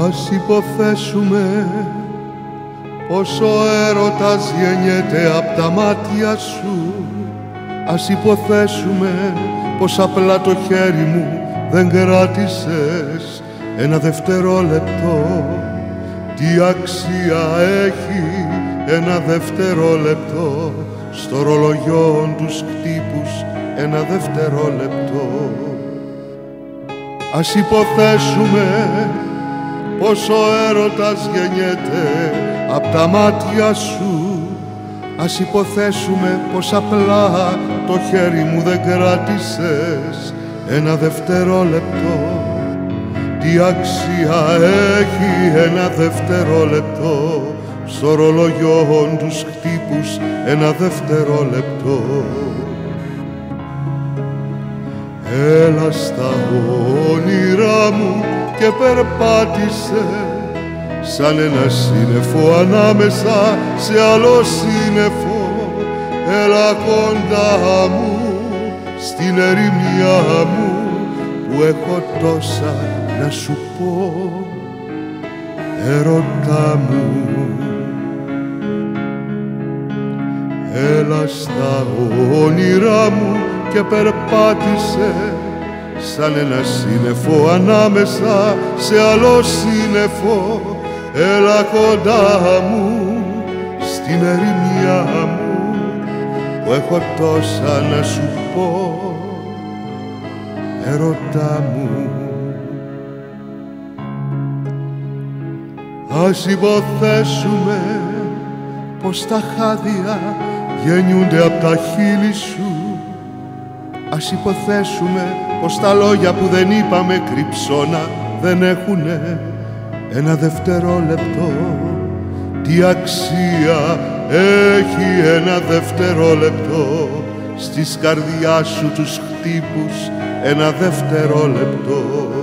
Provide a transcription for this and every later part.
Ας υποθέσουμε πως ο έρωτας γεννιέται απ' τα μάτια σου. Ας υποθέσουμε πως απλά το χέρι μου δεν κράτησες ένα δευτερόλεπτο. Τι αξία έχει ένα δευτερόλεπτο στο ρολογιόν τους κτύπους ένα δευτερόλεπτο. Ας υποθέσουμε πως ο έρωτας γεννιέται απ' τα μάτια σου. Ας υποθέσουμε πως απλά το χέρι μου δεν κράτησες ένα δευτερόλεπτο. Τι αξία έχει ένα δευτερόλεπτο στο ρολογιόν τους χτύπους ένα δευτερόλεπτο. Έλα στα όνειρά μου και περπάτησε σαν ένα σύννεφο ανάμεσα σε άλλο σύννεφο. Έλα κοντά μου στην ερημιά μου που έχω τόσα να σου πω, έρωτά μου. Έλα στα όνειρά μου και περπάτησε σαν ένα σύννεφο ανάμεσα σε άλλο σύννεφο. Έλα κοντά μου στην ερημιά μου που έχω τόσα να σου πω, έρωτά μου. Ας υποθέσουμε πως τα χάδια γεννιούνται απ' τα χείλη σου. Ας υποθέσουμε πως τα λόγια που δεν είπαμε κρυψώνα δεν έχουνε ένα δευτερόλεπτο. Τι αξία έχει ένα δευτερόλεπτο στις καρδιάς σου τους χτύπους ένα δευτερόλεπτο.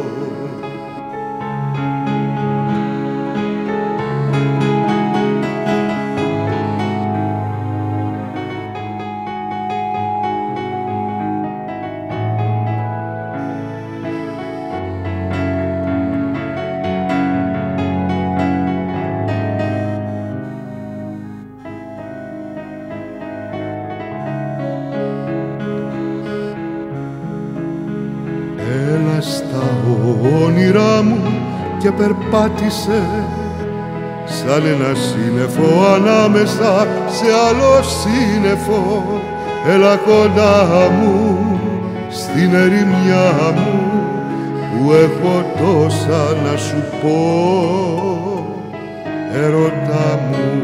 Έλα στα όνειρά μου και περπάτησε σαν ένα σύννεφο ανάμεσα σε άλλο σύννεφο. Έλα κοντά μου στην ερημιά μου που έχω τόσα να σου πω, έρωτά μου.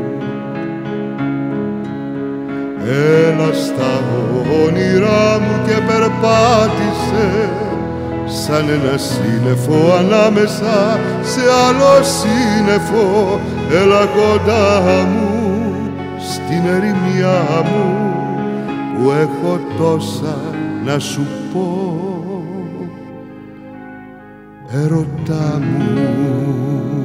Έλα στα όνειρά μου και περπάτησε σαν ένα σύννεφο ανάμεσα σε άλλο σύννεφο. Έλα κοντά μου στην ερημιά μου που έχω τόσα να σου πω, έρωτά μου.